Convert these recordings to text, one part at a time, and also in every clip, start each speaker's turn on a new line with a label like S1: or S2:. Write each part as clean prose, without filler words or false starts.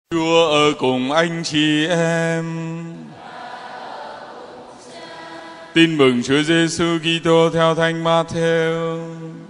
S1: Chúa ở cùng anh chị em. Tin mừng Chúa Giêsu Kitô theo Thánh Ma-thêu.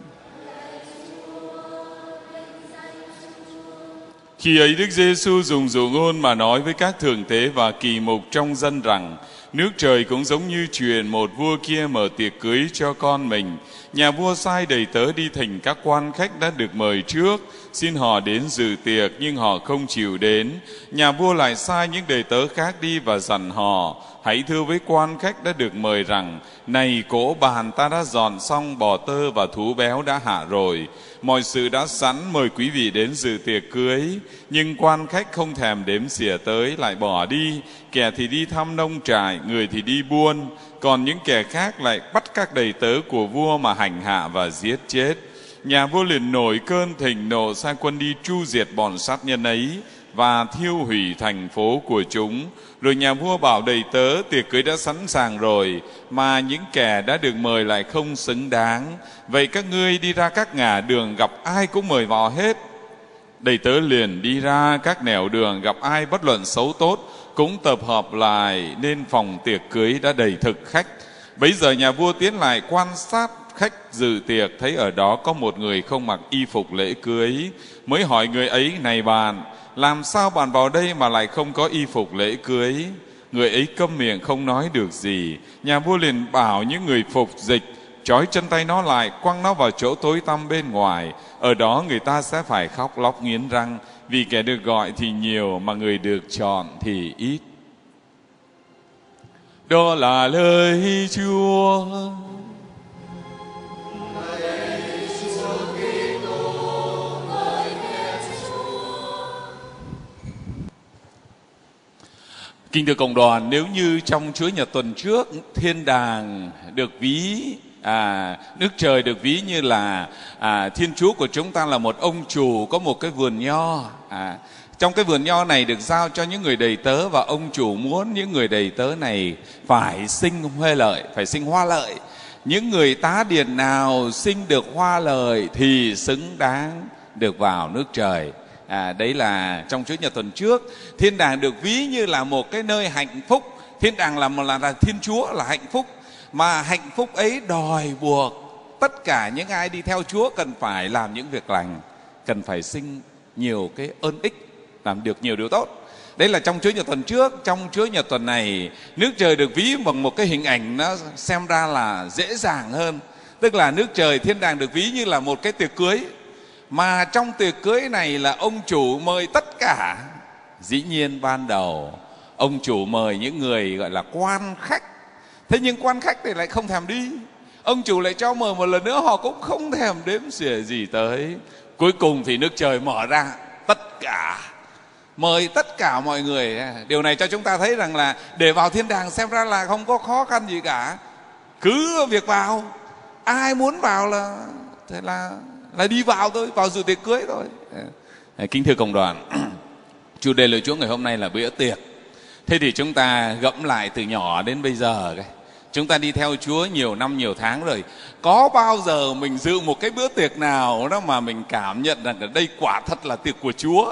S1: Khi ấy Đức Giêsu dùng dụ ngôn mà nói với các thượng tế và kỳ mục trong dân rằng: nước trời cũng giống như truyền một vua kia mở tiệc cưới cho con mình. Nhà vua sai đầy tớ đi thỉnh các quan khách đã được mời trước, xin họ đến dự tiệc, nhưng họ không chịu đến. Nhà vua lại sai những đầy tớ khác đi và dặn họ: hãy thưa với quan khách đã được mời rằng: này, cỗ bàn ta đã dọn xong, bò tơ và thú béo đã hạ rồi, mọi sự đã sẵn, mời quý vị đến dự tiệc cưới. Nhưng quan khách không thèm đếm xỉa tới, lại bỏ đi. Kẻ thì đi thăm nông trại, người thì đi buôn. Còn những kẻ khác lại bắt các đầy tớ của vua mà hành hạ và giết chết. Nhà vua liền nổi cơn thịnh nộ, sai quân đi tru diệt bọn sát nhân ấy và thiêu hủy thành phố của chúng. Rồi nhà vua bảo đầy tớ: tiệc cưới đã sẵn sàng rồi, mà những kẻ đã được mời lại không xứng đáng. Vậy các ngươi đi ra các ngả đường, gặp ai cũng mời vào hết. Đầy tớ liền đi ra các nẻo đường, gặp ai bất luận xấu tốt cũng tập hợp lại, nên phòng tiệc cưới đã đầy thực khách. Bấy giờ nhà vua tiến lại quan sát khách dự tiệc, thấy ở đó có một người không mặc y phục lễ cưới, mới hỏi người ấy: này bạn, làm sao bạn vào đây mà lại không có y phục lễ cưới? Người ấy câm miệng không nói được gì. Nhà vua liền bảo những người phục dịch trói chân tay nó lại, quăng nó vào chỗ tối tăm bên ngoài. Ở đó người ta sẽ phải khóc lóc nghiến răng, vì kẻ được gọi thì nhiều mà người được chọn thì ít. Đó là lời Chúa. Kính thưa cộng đoàn, nếu như trong Chúa Nhật tuần trước, thiên đàng được ví, nước trời được ví như là Thiên Chúa của chúng ta là một ông chủ có một cái vườn nho. Trong cái vườn nho này được giao cho những người đầy tớ, và ông chủ muốn những người đầy tớ này phải sinh huê lợi, phải sinh hoa lợi. Những người tá điền nào sinh được hoa lợi thì xứng đáng được vào nước trời. Đấy là trong Chúa Nhật tuần trước. Thiên đàng được ví như là một cái nơi hạnh phúc. Thiên đàng là Thiên Chúa, là hạnh phúc. Mà hạnh phúc ấy đòi buộc tất cả những ai đi theo Chúa cần phải làm những việc lành, cần phải sinh nhiều cái ơn ích, làm được nhiều điều tốt. Đấy là trong Chúa Nhật tuần trước. Trong Chúa Nhật tuần này, nước trời được ví bằng một cái hình ảnh nó xem ra là dễ dàng hơn. Tức là nước trời, thiên đàng được ví như là một cái tiệc cưới, mà trong tiệc cưới này là ông chủ mời tất cả. Dĩ nhiên ban đầu ông chủ mời những người gọi là quan khách. Thế nhưng quan khách thì lại không thèm đi. Ông chủ lại cho mời một lần nữa, họ cũng không thèm đếm xỉa gì tới. Cuối cùng thì nước trời mở ra tất cả, mời tất cả mọi người. Điều này cho chúng ta thấy rằng là để vào thiên đàng xem ra là không có khó khăn gì cả. Cứ việc vào, ai muốn vào là thế là đi vào thôi, vào dự tiệc cưới thôi. Kính thưa cộng đoàn, chủ đề lời Chúa ngày hôm nay là bữa tiệc. Thế thì chúng ta gẫm lại từ nhỏ đến bây giờ, chúng ta đi theo Chúa nhiều năm nhiều tháng rồi, có bao giờ mình dự một cái bữa tiệc nào đó mà mình cảm nhận rằng ở đây quả thật là tiệc của Chúa?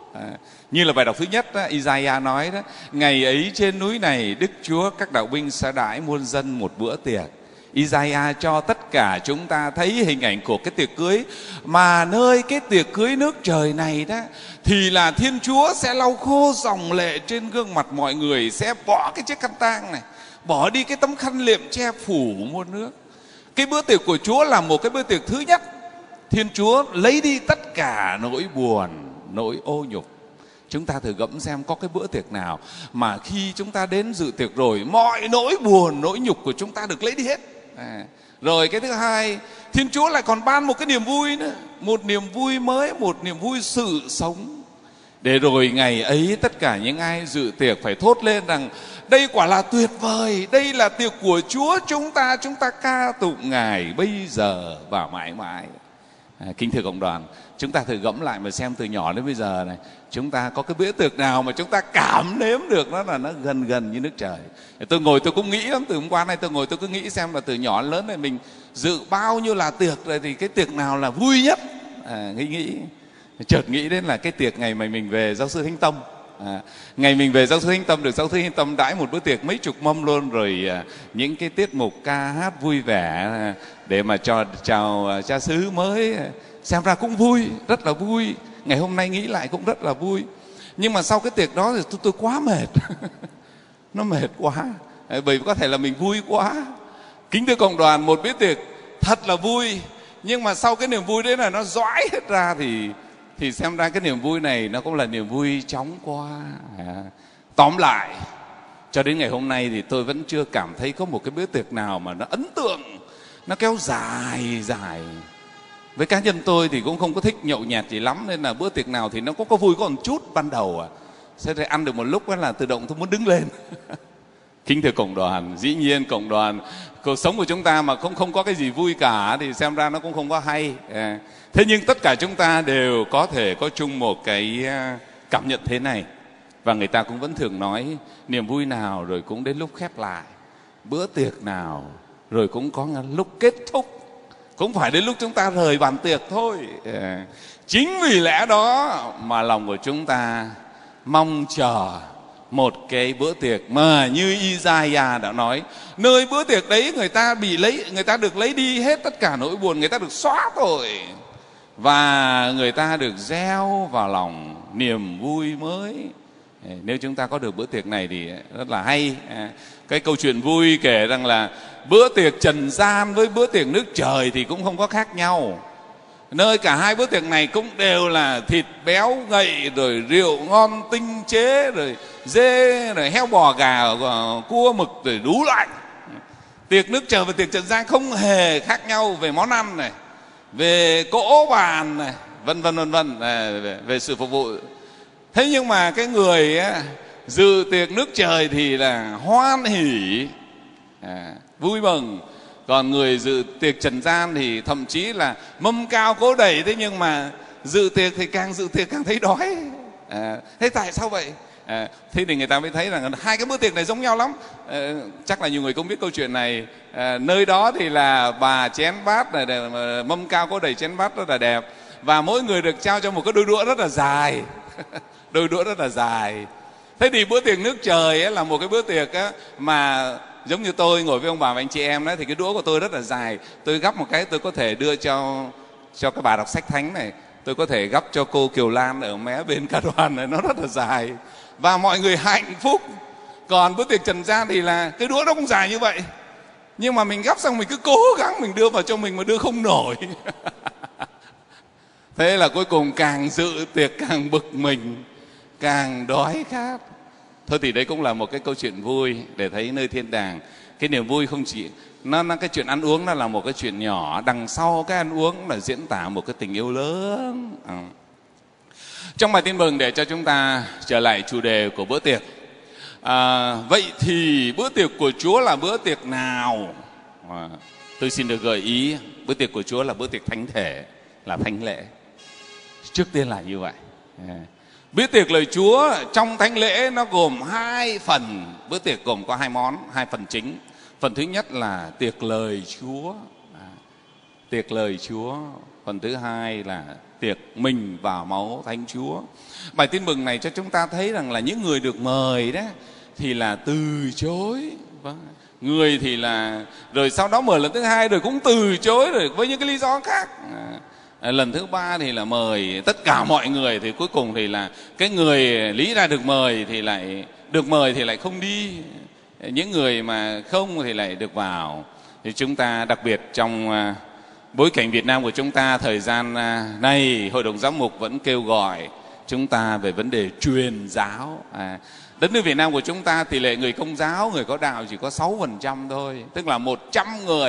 S1: Như là bài đọc thứ nhất đó, Isaiah nói đó: ngày ấy trên núi này Đức Chúa các đạo binh sẽ đãi muôn dân một bữa tiệc. Isaiah cho tất cả chúng ta thấy hình ảnh của cái tiệc cưới, mà nơi cái tiệc cưới nước trời này đó thì là Thiên Chúa sẽ lau khô dòng lệ trên gương mặt mọi người, sẽ bỏ cái chiếc khăn tang này, bỏ đi cái tấm khăn liệm che phủ muôn nước. Cái bữa tiệc của Chúa là một cái bữa tiệc thứ nhất. Thiên Chúa lấy đi tất cả nỗi buồn, nỗi ô nhục. Chúng ta thử gẫm xem có cái bữa tiệc nào mà khi chúng ta đến dự tiệc rồi, mọi nỗi buồn, nỗi nhục của chúng ta được lấy đi hết. Rồi cái thứ hai, Thiên Chúa lại còn ban một cái niềm vui nữa, một niềm vui mới, một niềm vui sự sống. Để rồi ngày ấy tất cả những ai dự tiệc phải thốt lên rằng: đây quả là tuyệt vời, đây là tiệc của Chúa chúng ta ca tụng Ngài bây giờ và mãi mãi. Kính thưa cộng đoàn, chúng ta thử gẫm lại mà xem từ nhỏ đến bây giờ này, chúng ta có cái bữa tiệc nào mà chúng ta cảm nếm được nó là nó gần như nước trời. Tôi ngồi tôi cũng nghĩ lắm, từ hôm qua nay tôi ngồi tôi cứ nghĩ xem là từ nhỏ đến lớn này mình dự bao nhiêu là tiệc rồi, thì cái tiệc nào là vui nhất. Nghĩ Chợt nghĩ đến là cái tiệc ngày mà mình về giáo xứ Thánh Tông. Ngày mình về giáo xứ Thánh Tông, được giáo xứ Thánh Tông đãi một bữa tiệc mấy chục mâm luôn, rồi những cái tiết mục ca hát vui vẻ để mà chào cha xứ mới, xem ra cũng vui, rất là vui. Ngày hôm nay nghĩ lại cũng rất là vui. Nhưng mà sau cái tiệc đó thì tôi quá mệt. Nó mệt quá, bởi có thể là mình vui quá. Kính thưa cộng đoàn, một bữa tiệc thật là vui, nhưng mà sau cái niềm vui đấy là nó dõi hết ra, thì xem ra cái niềm vui này nó cũng là niềm vui chóng qua. Tóm lại, cho đến ngày hôm nay thì tôi vẫn chưa cảm thấy có một cái bữa tiệc nào mà nó ấn tượng, nó kéo dài dài. Với cá nhân tôi thì cũng không có thích nhậu nhẹt gì lắm, nên là bữa tiệc nào thì nó có vui có một chút ban đầu sẽ phải ăn được một lúc là tự động tôi muốn đứng lên. Kính thưa cộng đoàn, dĩ nhiên cộng đoàn, cuộc sống của chúng ta mà không có cái gì vui cả thì xem ra nó cũng không có hay. Thế nhưng tất cả chúng ta đều có thể có chung một cái cảm nhận thế này. Và người ta cũng vẫn thường nói niềm vui nào rồi cũng đến lúc khép lại, bữa tiệc nào rồi cũng có lúc kết thúc, cũng phải đến lúc chúng ta rời bàn tiệc thôi. Chính vì lẽ đó mà lòng của chúng ta mong chờ một cái bữa tiệc mà như Isaiah đã nói, nơi bữa tiệc đấy người ta được lấy đi hết tất cả nỗi buồn, người ta được xóa tội, và người ta được gieo vào lòng niềm vui mới. Nếu chúng ta có được bữa tiệc này thì rất là hay. Cái câu chuyện vui kể rằng là bữa tiệc trần gian với bữa tiệc nước trời thì cũng không có khác nhau. Nơi cả hai bữa tiệc này cũng đều là thịt béo ngậy, rồi rượu ngon tinh chế, rồi dê, rồi heo bò gà, cua mực, rồi đủ loại. Tiệc nước trời và tiệc trần gian không hề khác nhau về món ăn này, về cỗ bàn này, vân vân, về sự phục vụ. Thế nhưng mà cái người dự tiệc nước trời thì là hoan hỉ, vui mừng. Còn người dự tiệc trần gian thì thậm chí là mâm cao cỗ đầy, thế nhưng mà dự tiệc thì càng dự tiệc càng thấy đói. Thế tại sao vậy? Thế thì người ta mới thấy rằng hai cái bữa tiệc này giống nhau lắm. Chắc là nhiều người cũng biết câu chuyện này. Nơi đó thì là bà chén bát này, mâm cao cỗ đầy chén bát rất là đẹp, và mỗi người được trao cho một cái đôi đũa rất là dài. Đôi đũa rất là dài. Thế thì bữa tiệc nước trời là một cái bữa tiệc mà giống như tôi ngồi với ông bà và anh chị em đó, thì cái đũa của tôi rất là dài. Tôi gắp một cái tôi có thể đưa cho các bà đọc sách thánh này, tôi có thể gắp cho cô Kiều Lan ở mé bên cả đoàn này, nó rất là dài và mọi người hạnh phúc. Còn bữa tiệc trần gian thì là cái đũa nó cũng dài như vậy, nhưng mà mình gắp xong mình cứ cố gắng mình đưa vào cho mình mà đưa không nổi. Thế là cuối cùng càng dự tiệc càng bực mình, càng đói khát. Thôi thì đấy cũng là một cái câu chuyện vui để thấy nơi thiên đàng cái niềm vui không chỉ nó cái chuyện ăn uống, nó là một cái chuyện nhỏ, đằng sau cái ăn uống là diễn tả một cái tình yêu lớn. Trong bài tin mừng, để cho chúng ta trở lại chủ đề của bữa tiệc, vậy thì bữa tiệc của Chúa là bữa tiệc nào? Tôi xin được gợi ý, bữa tiệc của Chúa là bữa tiệc thánh thể, là thánh lễ. Trước tiên là như vậy. Bữa tiệc lời Chúa trong thánh lễ nó gồm hai phần. Bữa tiệc gồm có hai món, hai phần chính. Phần thứ nhất là tiệc lời Chúa, tiệc lời Chúa. Phần thứ hai là tiệc mình và máu Thánh Chúa. Bài tin mừng này cho chúng ta thấy rằng là những người được mời đó thì là từ chối. Người thì là rồi sau đó mời lần thứ hai rồi cũng từ chối, rồi với những cái lý do khác. Lần thứ ba thì là mời tất cả mọi người, thì cuối cùng thì là cái người lý ra được mời thì lại không đi, những người mà không thì lại được vào. Thì chúng ta đặc biệt trong bối cảnh Việt Nam của chúng ta thời gian này, Hội đồng Giám mục vẫn kêu gọi chúng ta về vấn đề truyền giáo. Đất nước Việt Nam của chúng ta tỷ lệ người Công giáo, người có đạo chỉ có 6% thôi, tức là 100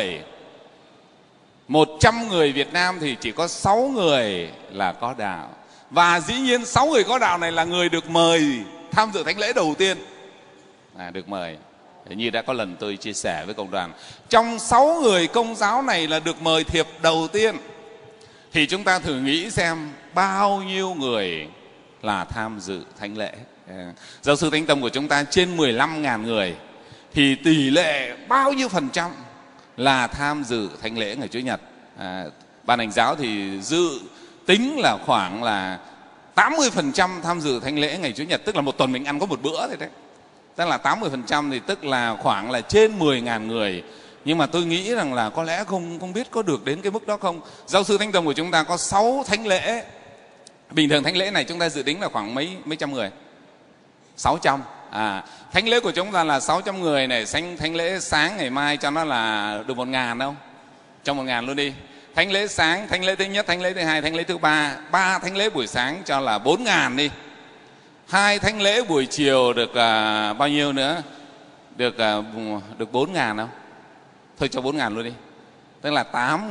S1: người Việt Nam thì chỉ có 6 người là có đạo. Và dĩ nhiên 6 người có đạo này là người được mời tham dự thánh lễ đầu tiên. Được mời. Như đã có lần tôi chia sẻ với cộng đoàn, trong 6 người Công giáo này là được mời thiệp đầu tiên. Thì chúng ta thử nghĩ xem bao nhiêu người là tham dự thánh lễ. Giáo sư Thánh Tông của chúng ta trên 15.000 người, thì tỷ lệ bao nhiêu phần trăm là tham dự thánh lễ ngày Chủ nhật? Ban hành giáo thì dự tính là khoảng là 80% tham dự thánh lễ ngày Chủ nhật, tức là một tuần mình ăn có một bữa thôi đấy. Tức là 80% thì tức là khoảng là trên 10.000 người. Nhưng mà tôi nghĩ rằng là có lẽ không biết có được đến cái mức đó không. Giáo sư Thánh Tông của chúng ta có 6 thánh lễ. Bình thường thánh lễ này chúng ta dự tính là khoảng mấy trăm người? 600. Thánh lễ của chúng ta là 600 người này. Thánh lễ sáng ngày mai cho nó là được 1.000 không? Cho 1.000 luôn đi. Thánh lễ sáng, thánh lễ thứ nhất, thánh lễ thứ hai, thánh lễ thứ ba. 3 thánh lễ buổi sáng cho là 4.000 đi. 2 thánh lễ buổi chiều được bao nhiêu nữa? Được 4.000 không? Thôi cho 4.000 luôn đi. Tức là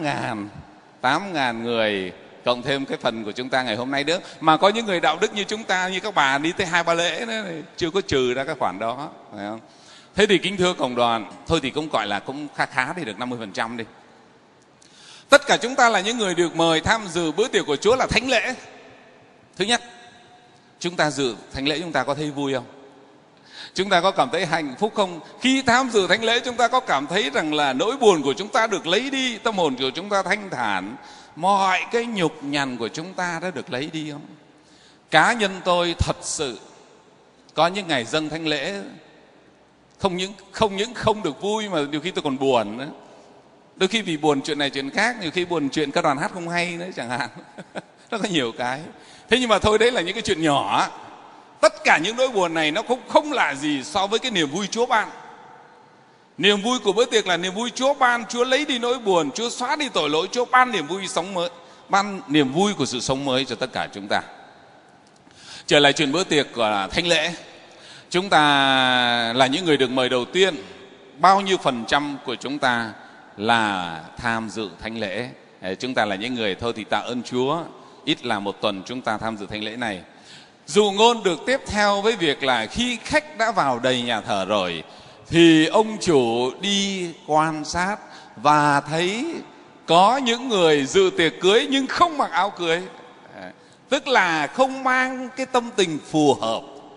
S1: 8.000 người, cộng thêm cái phần của chúng ta ngày hôm nay nữa. Mà có những người đạo đức như chúng ta, như các bà đi tới 2-3 lễ nữa, chưa có trừ ra cái khoản đó, phải không? Thế thì kính thưa cộng đoàn, thôi thì cũng gọi là cũng khá thì được 50% đi. Tất cả chúng ta là những người được mời tham dự bữa tiệc của Chúa là thánh lễ. Thứ nhất, chúng ta dự thánh lễ chúng ta có thấy vui không? Chúng ta có cảm thấy hạnh phúc không? Khi tham dự thánh lễ chúng ta có cảm thấy rằng là nỗi buồn của chúng ta được lấy đi, tâm hồn của chúng ta thanh thản, mọi cái nhục nhằn của chúng ta đã được lấy đi không? Cá nhân tôi thật sự có những ngày dâng thánh lễ không những không được vui mà nhiều khi tôi còn buồn nữa. Đôi khi vì buồn chuyện này chuyện khác, nhiều khi buồn chuyện các đoàn hát không hay nữa chẳng hạn. Nó có nhiều cái. Thế nhưng mà thôi, đấy là những cái chuyện nhỏ. Tất cả những nỗi buồn này nó không là gì so với cái niềm vui Chúa ban. Niềm vui của bữa tiệc là niềm vui Chúa ban. Chúa lấy đi nỗi buồn, Chúa xóa đi tội lỗi, Chúa ban niềm vui sống mới, ban niềm vui của sự sống mới cho tất cả chúng ta. Trở lại chuyện bữa tiệc của thánh lễ, chúng ta là những người được mời đầu tiên. Bao nhiêu phần trăm của chúng ta là tham dự thánh lễ? Chúng ta là những người thôi thì tạ ơn Chúa, ít là một tuần chúng ta tham dự thánh lễ này. Dụ ngôn được tiếp theo với việc là khi khách đã vào đầy nhà thờ rồi thì ông chủ đi quan sát và thấy có những người dự tiệc cưới nhưng không mặc áo cưới, tức là không mang cái tâm tình phù hợp,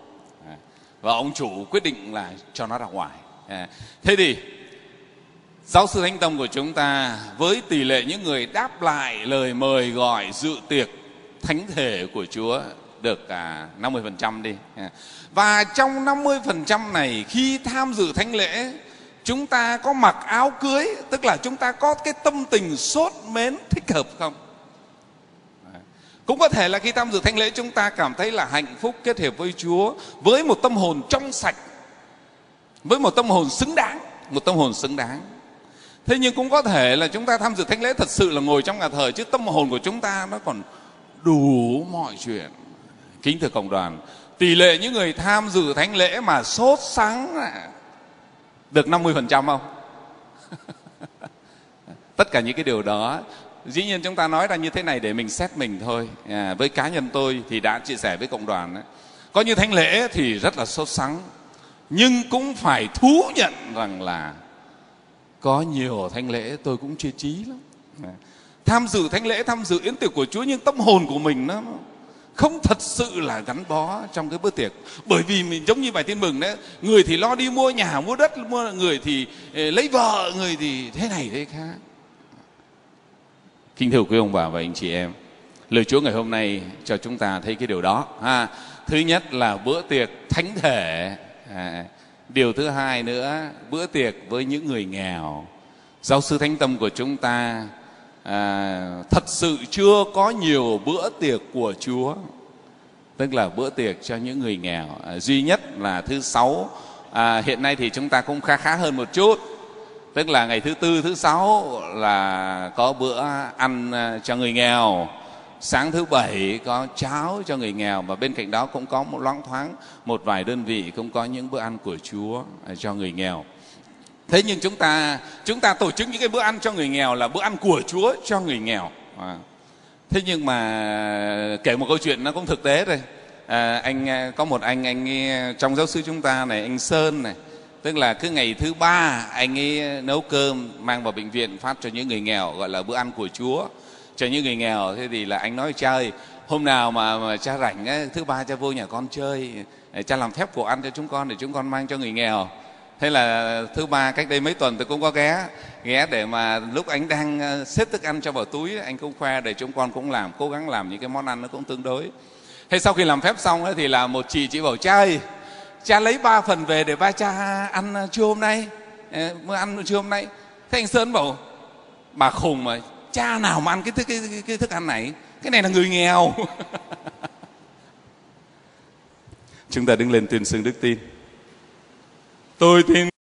S1: và ông chủ quyết định là cho nó ra ngoài. Thế thì Giáo sư Thánh Tông của chúng ta với tỷ lệ những người đáp lại lời mời gọi dự tiệc thánh thể của Chúa được 50% đi. Và trong 50% này, khi tham dự thánh lễ, chúng ta có mặc áo cưới, tức là chúng ta có cái tâm tình sốt mến thích hợp không? Cũng có thể là khi tham dự thánh lễ chúng ta cảm thấy là hạnh phúc kết hợp với Chúa, với một tâm hồn trong sạch, với một tâm hồn xứng đáng, một tâm hồn xứng đáng. Thế nhưng cũng có thể là chúng ta tham dự thánh lễ thật sự là ngồi trong nhà thờ, chứ tâm hồn của chúng ta nó còn đủ mọi chuyện. Kính thưa cộng đoàn, tỷ lệ những người tham dự thánh lễ mà sốt sắng được 50% không? Tất cả những cái điều đó, dĩ nhiên chúng ta nói ra như thế này để mình xét mình thôi. Với cá nhân tôi thì đã chia sẻ với cộng đoàn, có như thánh lễ thì rất là sốt sắng, nhưng cũng phải thú nhận rằng là có nhiều thánh lễ tôi cũng chia trí lắm. Tham dự thánh lễ, tham dự yến tiệc của Chúa, nhưng tâm hồn của mình nó không thật sự là gắn bó trong cái bữa tiệc. Bởi vì mình giống như bài tin mừng đấy, người thì lo đi mua nhà, mua đất, người thì lấy vợ, người thì thế này thế khác. Kính thưa quý ông bà và anh chị em, lời Chúa ngày hôm nay cho chúng ta thấy cái điều đó. Thứ nhất là bữa tiệc thánh thể. Điều thứ hai nữa, bữa tiệc với những người nghèo. Giáo sư Thánh Tâm của chúng ta thật sự chưa có nhiều bữa tiệc của Chúa, tức là bữa tiệc cho những người nghèo. Duy nhất là thứ Sáu, hiện nay thì chúng ta cũng khá hơn một chút, tức là ngày thứ Tư, thứ Sáu là có bữa ăn cho người nghèo. Sáng thứ Bảy có cháo cho người nghèo, và bên cạnh đó cũng có một loáng thoáng một vài đơn vị cũng có những bữa ăn của Chúa cho người nghèo. Thế nhưng chúng ta tổ chức những cái bữa ăn cho người nghèo là bữa ăn của Chúa cho người nghèo. Thế nhưng mà kể một câu chuyện nó cũng thực tế rồi. Có một anh trong giáo sư chúng ta này, anh Sơn này, tức là cứ ngày thứ Ba anh ấy nấu cơm mang vào bệnh viện phát cho những người nghèo, gọi là bữa ăn của Chúa cho những người nghèo. Thế thì là anh nói cha ơi, hôm nào mà cha rảnh ấy, thứ Ba cha vô nhà con chơi, cha làm phép của ăn cho chúng con để chúng con mang cho người nghèo. Thế là thứ ba, cách đây mấy tuần tôi cũng có ghé để mà lúc anh đang xếp thức ăn cho vào túi, anh cũng khoe để chúng con cũng cố gắng làm những cái món ăn nó cũng tương đối. Thế sau khi làm phép xong ấy, thì là một chị bảo cha ơi, cha lấy 3 phần về để ba cha ăn trưa hôm nay, bữa ăn trưa hôm nay. Thế anh Sơn bảo bà khùng mà, cha nào mà ăn cái thức ăn này, cái này là người nghèo. Chúng ta đứng lên tuyên xưng đức tin. Tôi tin